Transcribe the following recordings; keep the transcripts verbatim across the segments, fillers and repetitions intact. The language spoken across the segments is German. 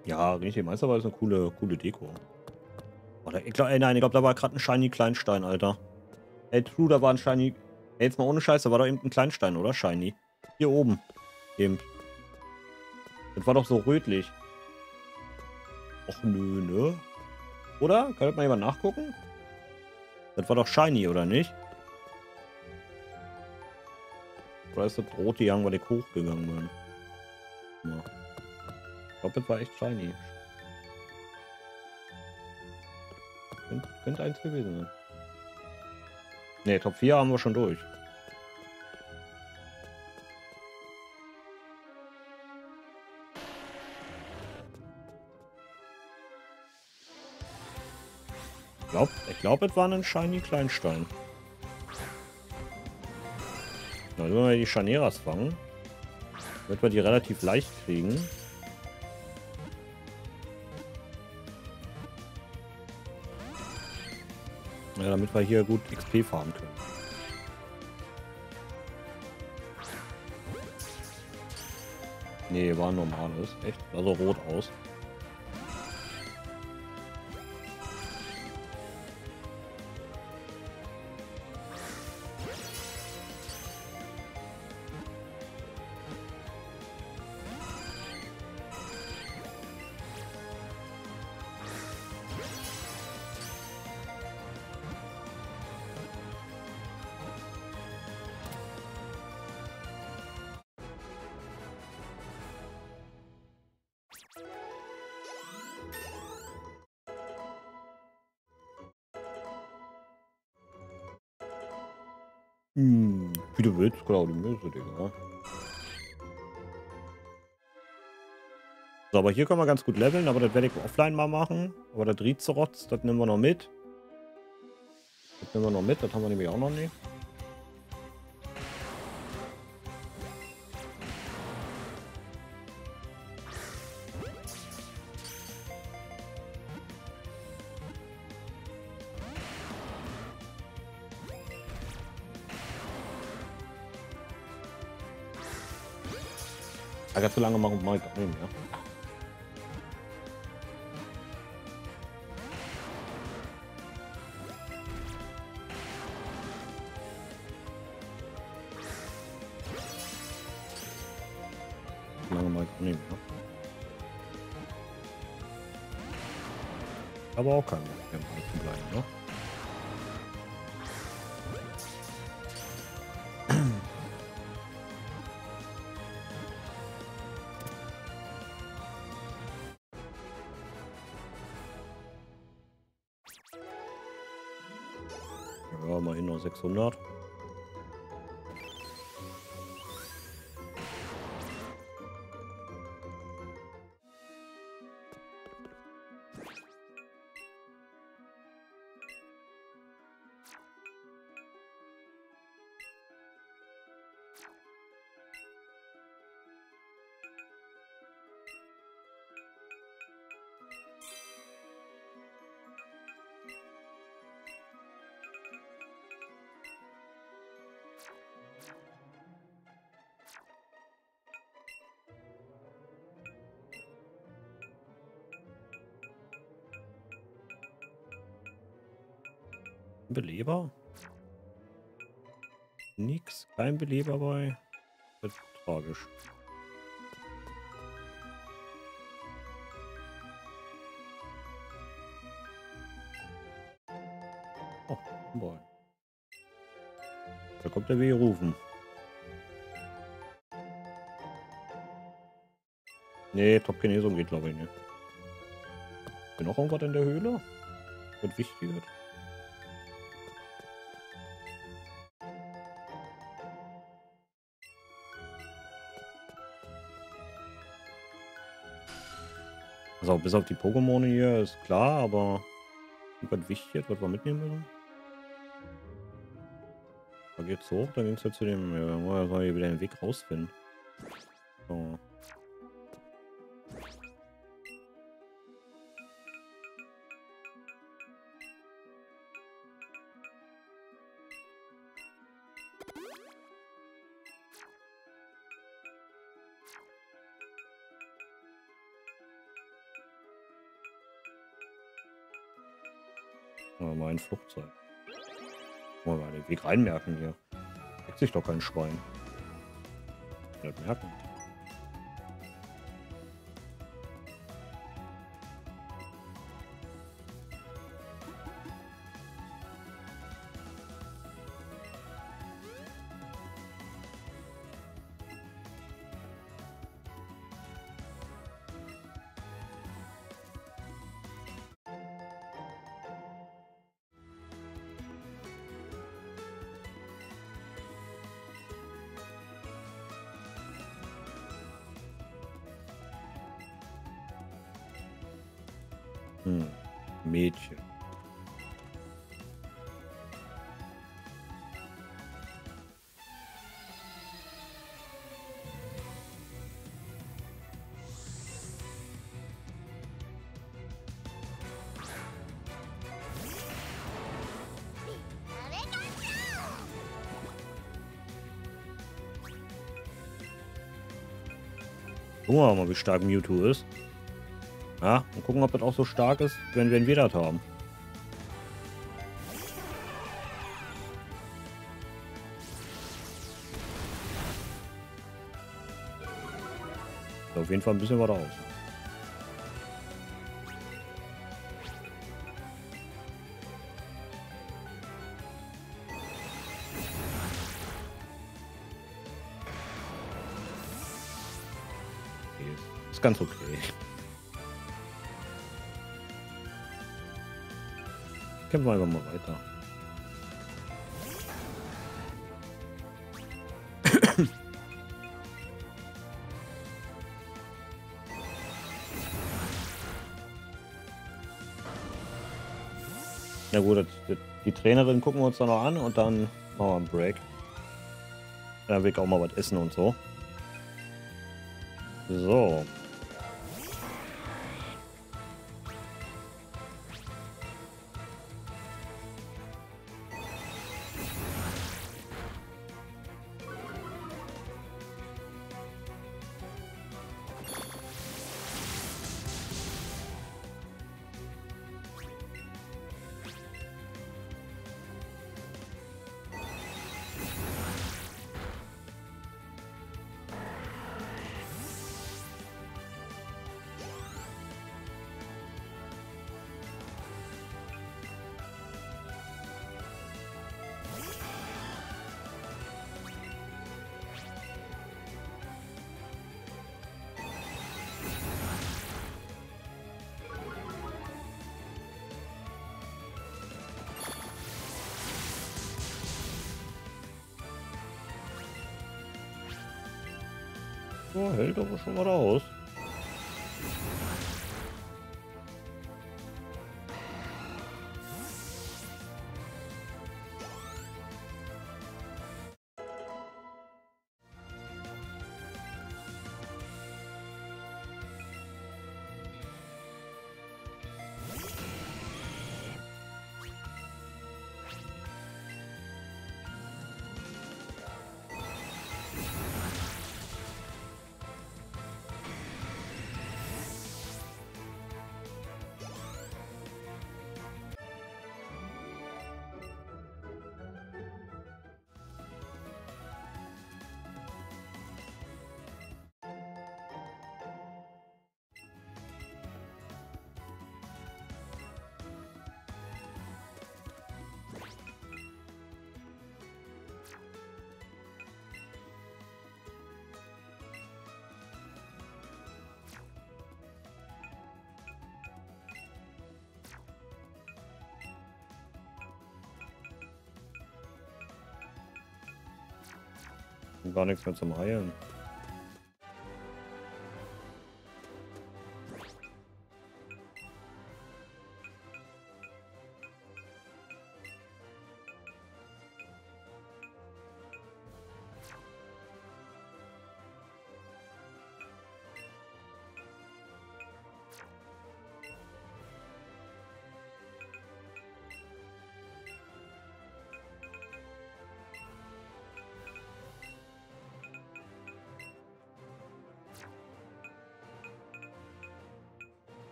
Ja, richtig. Meisterball ist eine coole, coole Deko. Oder ich glaube, nein, ich glaube, da war gerade ein Shiny Kleinstein, Alter. Ey, true, da war ein Shiny. Ey, jetzt mal ohne Scheiß, da war doch eben ein Kleinstein, oder? Shiny. Hier oben. Eben. Das war doch so rötlich. Och nö, ne? Oder? Kann das mal jemand nachgucken? Das war doch Shiny, oder nicht? Oder ist das rot gegangen, weil ich hochgegangen bin? Ja. Ich glaube, das war echt Shiny. Könnte, könnte eins gewesen sein. Ne, Top vier haben wir schon durch. Ich glaube, ich glaub, es war ein Shiny Kleinstein. Na, wenn wir die Chaneras fangen, wird wir die relativ leicht kriegen. Ja, damit wir hier gut X P farmen können. Nee, war ein normales. Echt? Sah so rot aus. Hm, wie du willst, klar, die Möse, Digga. So, aber hier können wir ganz gut leveln, aber das werde ich offline mal machen. Aber das Rizerotz, das nehmen wir noch mit. Das nehmen wir noch mit, das haben wir nämlich auch noch nicht. Aber zu lange machen wir gar nicht mehr. Lange mal gar nicht mehr. Aber auch kein Problem, zu bleiben, ne? Ja, immerhin noch sechshundert. Beleber? Nix, kein Beleber bei. Das ist tragisch. Oh, boy. Da kommt der W rufen. Nee, Top-Genesung geht glaube ich nicht. Bin noch irgendwas in der Höhle? Wird wichtig wird. Also bis auf die Pokémon hier ist klar, aber was wichtig wird, was wir mitnehmen müssen. Da geht's hoch, dann ging es ja zu dem. Ja, wir sollen hier wieder den Weg rausfinden. So. Ja, mein Flugzeug. Wollen wir mal den Weg reinmerken hier. Deckt sich doch kein Schwein. Nicht merken. Hm. Mädchen. Gucken wir mal, wie stark Mewtwo ist. Ja, und gucken, ob das auch so stark ist, wenn, wenn wir das haben. Auf jeden Fall ein bisschen weiter aus. Okay, ist ganz okay. Kämpfen wir einfach mal weiter. Na gut, das, das, die Trainerin gucken wir uns dann noch an und dann machen wir einen Break. Dann will ich auch mal was essen und so. So. So, hält aber schon mal aus. Gar nichts mehr zum Heilen.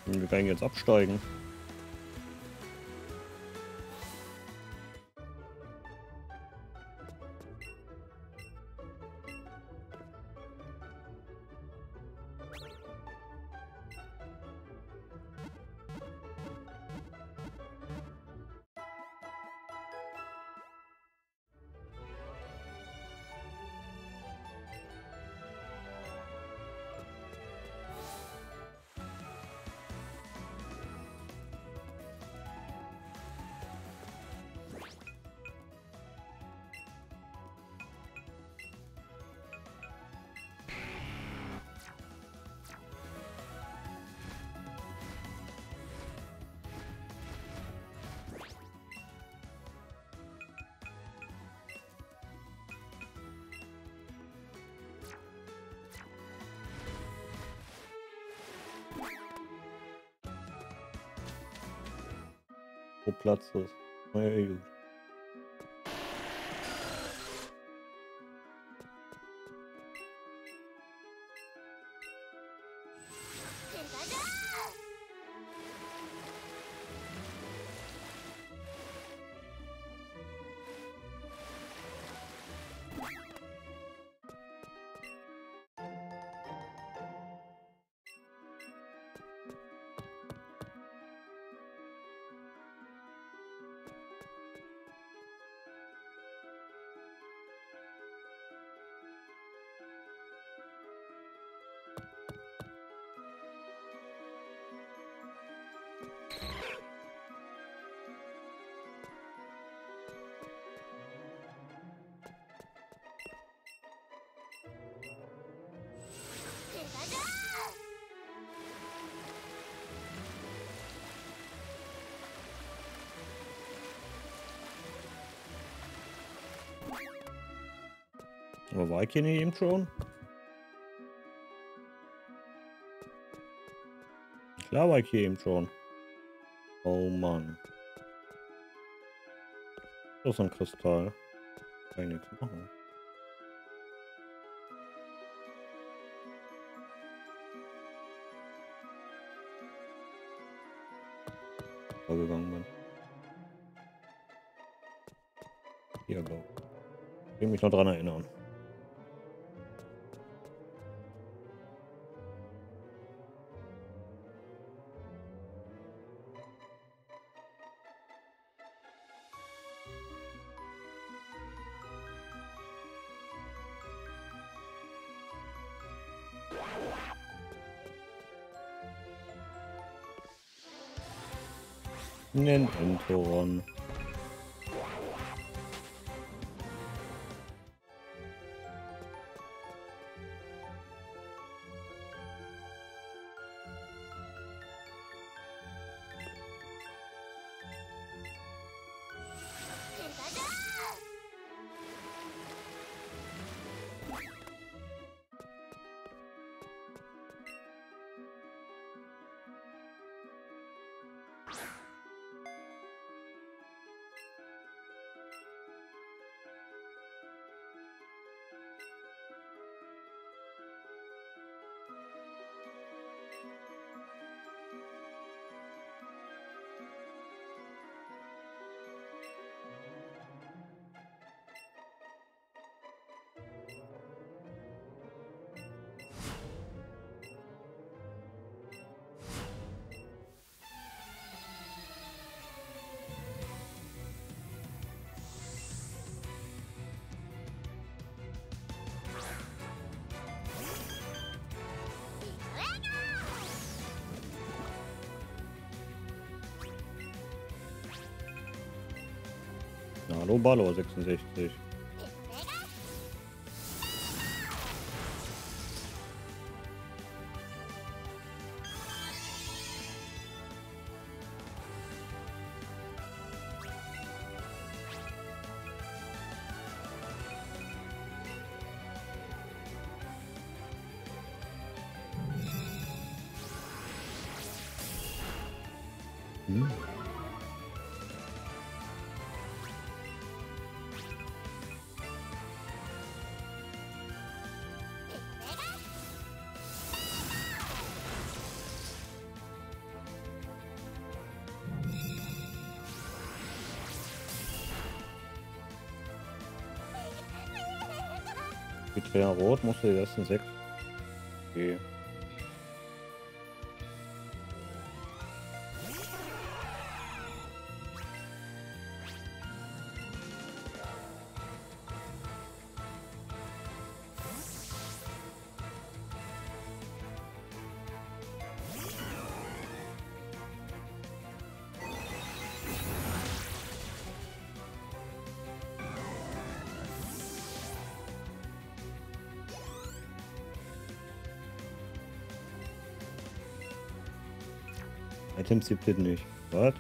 Wir können jetzt absteigen. Wo Platz ist. Na ja, gut. Aber war ich hier nicht eben schon? Klar war ich hier eben schon. Oh Mann. Das ist ein Kristall. Kann ich nichts machen. Vorgegangen bin. Hier, glaube ich. Ich will mich noch dran erinnern. Nen Entoron. Hallo Ballo sechsundsechzig. Hm. Eritrea Rot, musst du die ersten sechs. Okay. Items gibt es nicht. Was?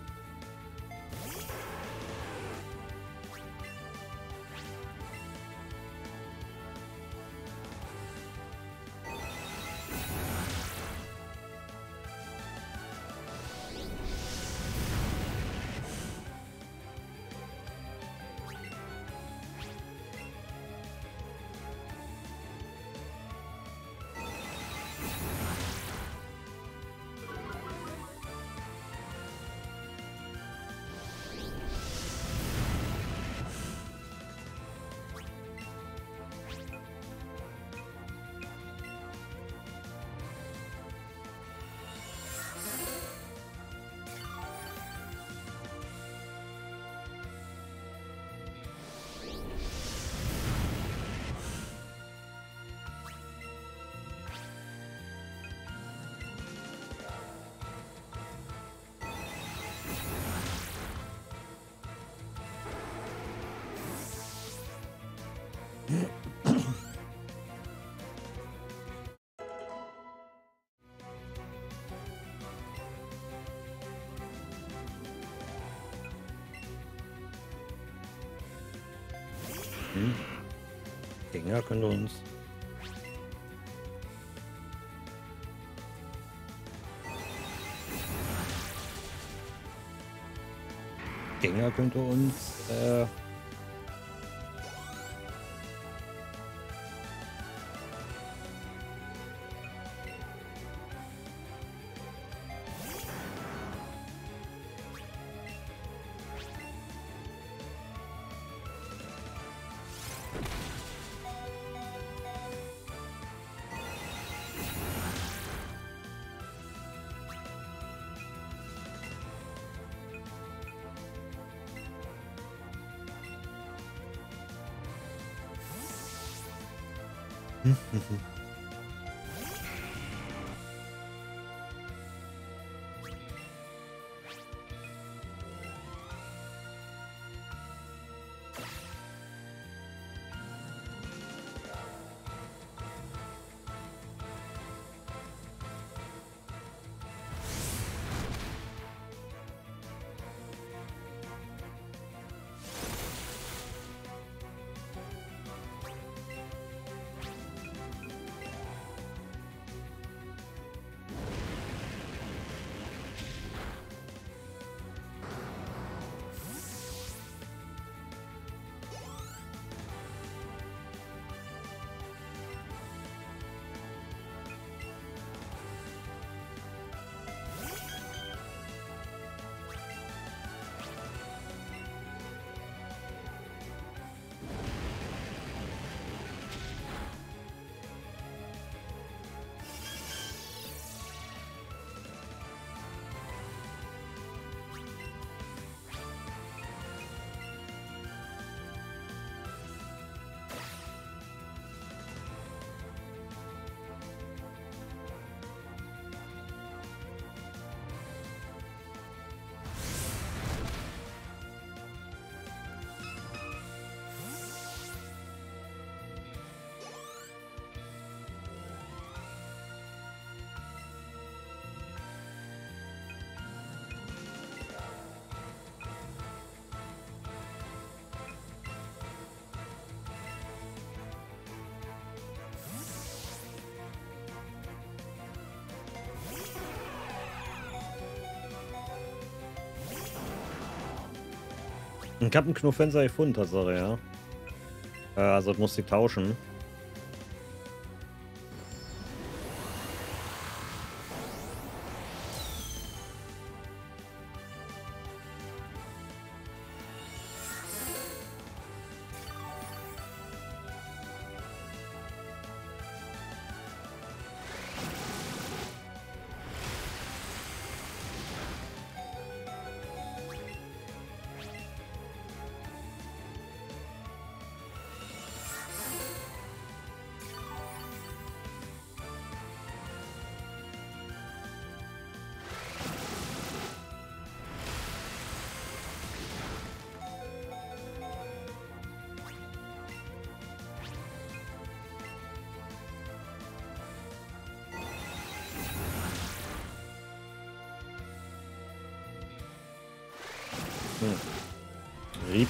Hm. Dinger können uns. Dinger könnte uns. Äh Ich habe einen Knuffenser gefunden, Tatsache, ja. Äh, also musste ich tauschen. Hm. Rieb.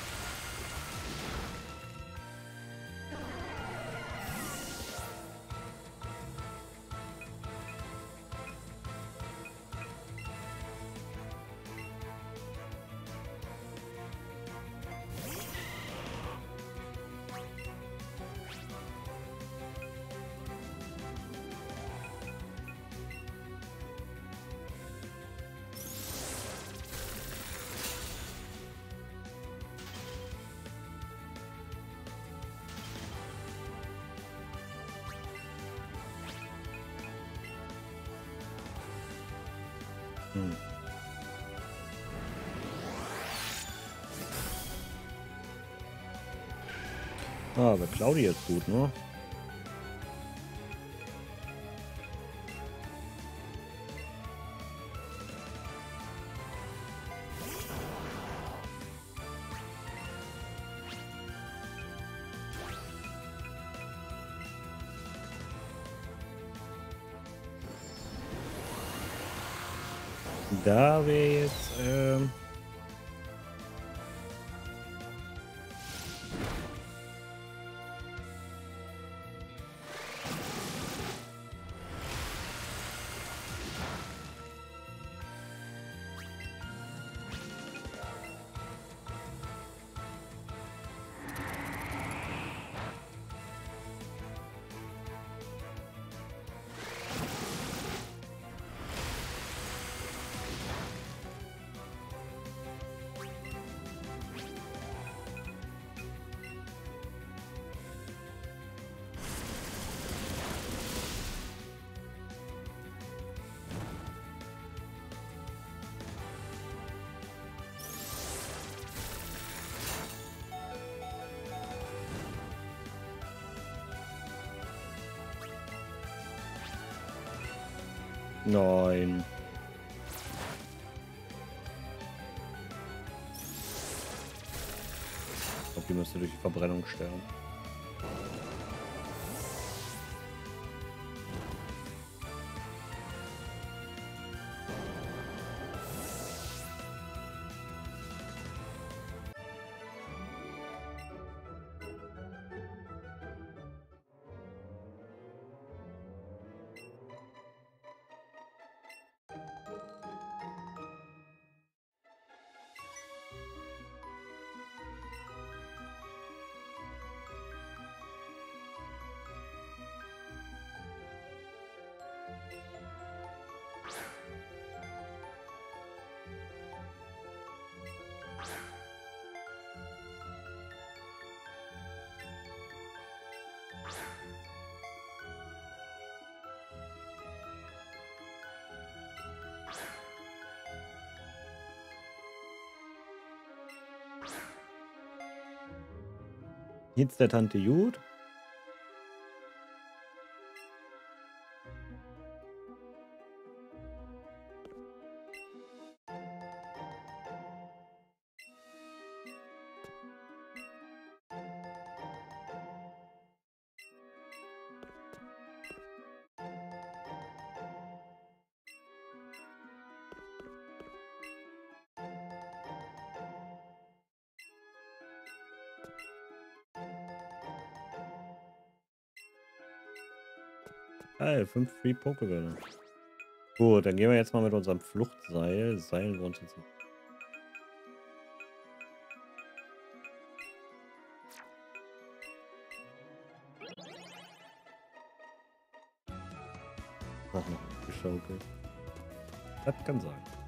Hm. Ah, aber Claudia ist gut, ne? Da wäre jetzt, ähm... Nein. Ich glaube, die müsste durch die Verbrennung sterben. Geht's der Tante gut? Geil, fünf Free Pokébälle. Gut, dann gehen wir jetzt mal mit unserem Fluchtseil. Seilen wir uns jetzt. Ach, noch geschaukelt. Das kann sein.